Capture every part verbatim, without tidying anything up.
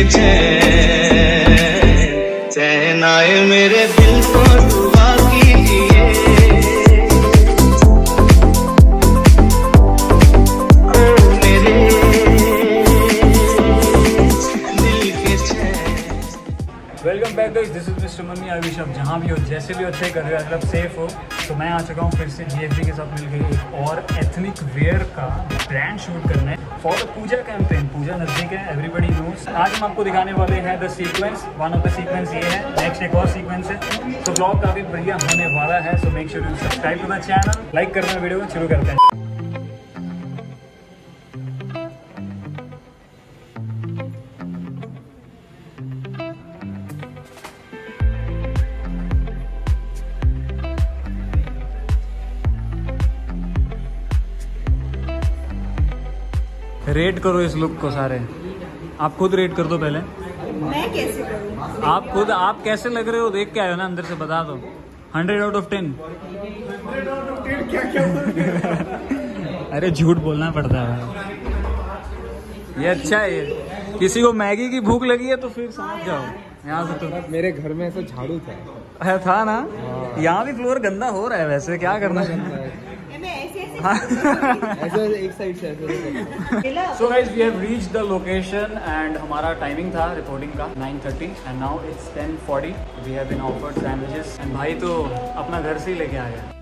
चैन चैन आए मेरे दिल को दुआ कीजिए। Welcome back guys, this is mister money. I wish आप जहाँ भी हो, जैसे भी हो, अच्छे कर रहे हो, मतलब सेफ हो। तो मैं आ चुका हूँ फिर से जीएफबी के साथ मिल गई एक और एथनिक वेयर का ब्रांड शूट करने for the puja campaign. Puja नज़दीक है, एवरीबडी नोस। आज हम आपको दिखाने वाले हैं the sequence. One of the sequence ये है, नेक्स्ट एक और सीक्वेंस है। तो ब्लॉग काफ़ी बढ़िया होने वाला है। So make sure to subscribe to the channel, like करना वीडियो को। शुरू करते हैं। रेट करो इस लुक को सारे। आप खुद रेट कर दो पहले। मैं कैसे करूं? आप खुद, आप कैसे लग रहे हो देख के आए हो ना, अंदर से बता दो। Hundred out of ten. अरे झूठ बोलना पड़ता है, ये अच्छा है। ये किसी को मैगी की भूख लगी है तो फिर समझ जाओ। यहाँ से तो मेरे घर में ऐसा झाड़ू था था ना। यहाँ भी फ्लोर गंदा हो रहा है, वैसे क्या करना है। ऐसे एक साइड से so guys we have reached the location and हमारा टाइमिंग था रिपोर्टिंग का nine thirty and now it's ten forty. We have been offered sandwiches and भाई तो अपना घर से ही लेके आ गया।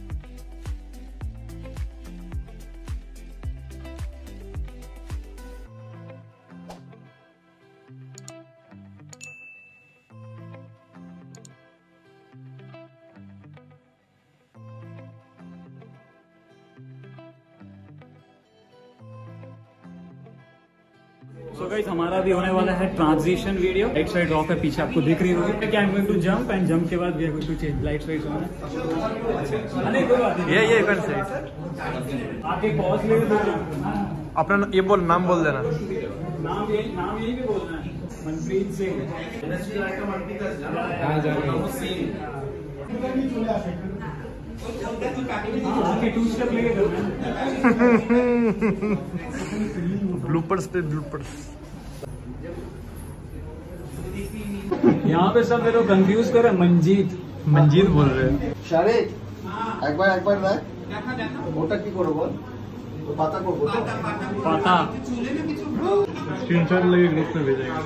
सो गाइस हमारा भी होने वाला है transition video. Right side rock है, पीछे आपको दिख रही होगी। I am going to jump and jump के बाद we are going to change light side होना। अरे कोई बात नहीं, ये ये कर से आके पॉज ले लो। अपना ये बोल, नाम बोल देना। नाम यही नाम यही भी बोलना है, मनप्रीत सिंह। आके टू स्टेप लेके करना है। ब्लूपर्स पे ब्लूपर्स। यहाँ पे सब मेरे को कंफ्यूज कर रहे हैं। मंजीत मंजीत बोल रहे हैं। शारिक एक बार एक बार देख ওটা কি করব বল? তো পাতা করব তো पाता स्क्रीनशॉट लेके ग्रुप में भेजेंगे।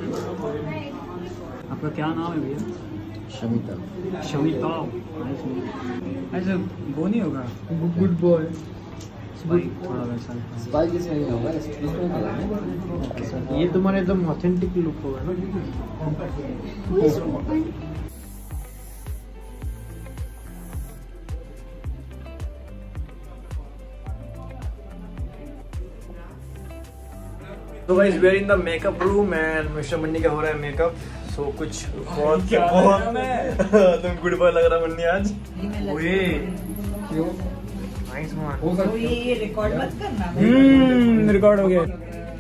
आपका क्या नाम है भैया? शमिता शमिता। ऐसे वो नहीं होगा गुड बॉय। भाई थोड़ा वैसा स्पाई किस में होगा? इसमें होगा। ये तुम्हारा एकदम ऑथेंटिक लुक होगा ना। तो guys we are in the makeup room and mister Manni का हो रहा है मेकअप। सो so, कुछ बहुत क्या बहुत तुम गुड बॉय लग रहा मन्नी आज। ओए क्यों? Nice one. हो सकता ये ये रिकॉर्ड मत करना। हम्म रिकॉर्ड हो गया।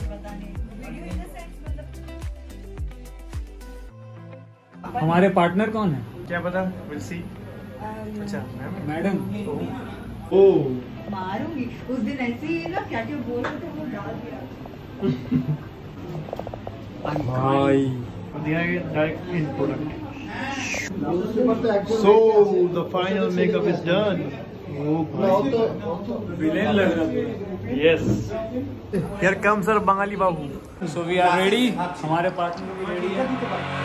हमारे पार्टनर कौन है क्या पता, विल सी। अच्छा मैडम। ओ मारूंगी उस दिन ऐसे ही ना, क्या क्या बोल रहे थे वो डाल दिया। भाई दिया गया direct in product. So the final makeup is done. Villain लग रहा है। Yes. Here comes our Bengali babu. So we are ready. हमारे पार्टनर भी रेडी है।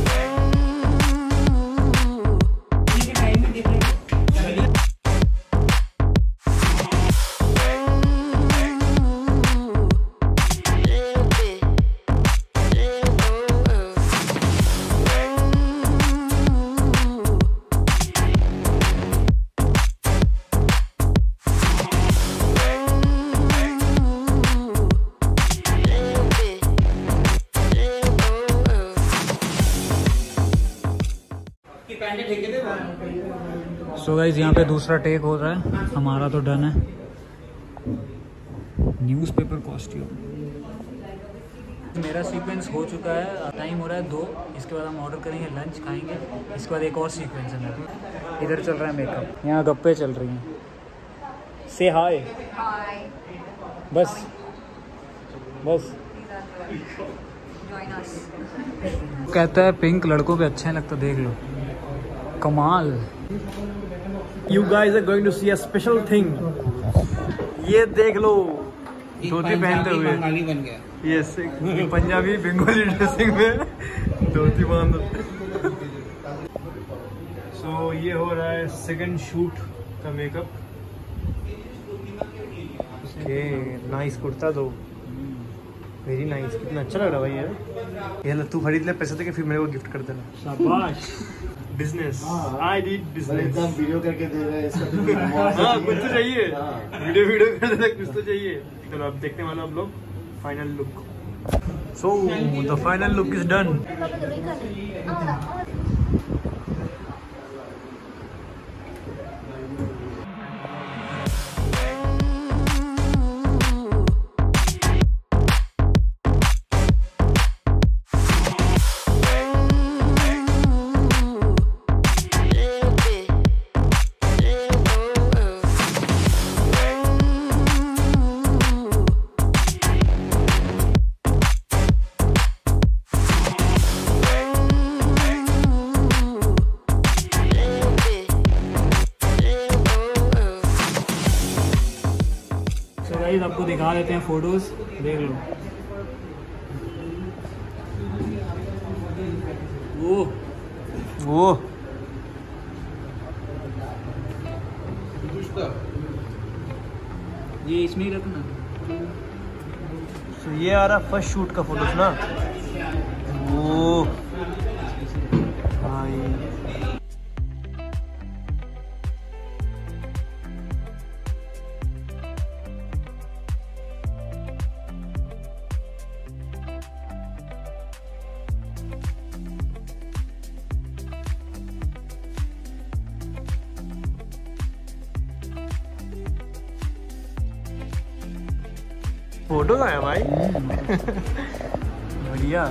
सो गाइस यहाँ पे दूसरा टेक हो रहा है, हमारा तो डन है। न्यूज़पेपर कॉस्ट्यूम मेरा सीक्वेंस हो चुका है। टाइम हो रहा है दो। इसके बाद हम ऑर्डर करेंगे, लंच खाएंगे। इसके बाद एक और सीक्वेंस है मेरा। इधर चल रहा है मेकअप, यहाँ गप्पे चल रही हैं। से हाय बस बस कहता है पिंक लड़कों पे अच्छा लगता, देख लो कमाल। You guys are going to see a special thing. ये देख लो, धोती पहनते हुए बंगाली बन गया। यस, पंजाबी बंगाली ड्रेसिंग में धोती बांध। सो ये हो रहा है सेकंड शूट का मेकअप। ओके, नाइस कुर्ता दो, वेरी नाइस, कितना अच्छा लग रहा है भाई यार। ये लो, तू खरीद ले, पैसे दे के फिर मेरे को गिफ्ट कर देना। शाबाश। Business, I did business. एकदम वीडियो करके दे रहे हैं इसका। हाँ, कुछ तो चाहिए, वीडियो वीडियो कर देना, कुछ तो चाहिए। चलो अब देखने वाला आप लोग final look. So the final look is done. आपको दिखा देते हैं फोटोज, देख लो। वो वो ये इसमें ही रखना। तो ये आ रहा फर्स्ट शूट का फोटोज ना। वो भाई फोटो आया भाई। बढ़िया।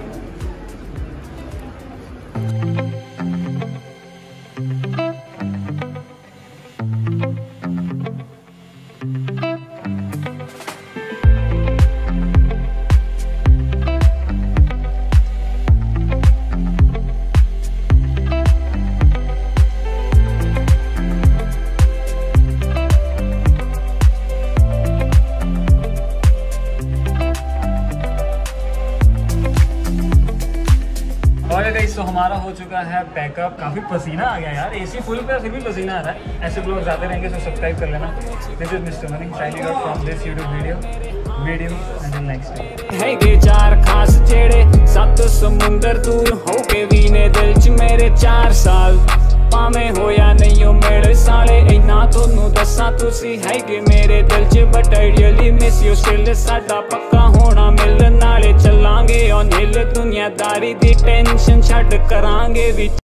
तो हमारा हो चुका है पैकअप। काफ़ी पसीना आ गया यार, एसी फुल पे फिर भी पसीना आ रहा है। ऐसे ब्लॉग आते रहेंगे तो सब्सक्राइब कर लेना। This is mister money signing out from this YouTube video video and next time. हैगे चार खास जेड़े सत समुंदर दूर हो के भी ने दिल च मेरे चार साल भावें होया नहीं हो मेरे साले इन्ना तोनू दसा तुसी हैगे मेरे दिल च but I really miss you still. साडा पक्का होना मिलन नाले चलांगे ऑन हिल दुनियादारी दी टेंशन छड्ड करांगे भी।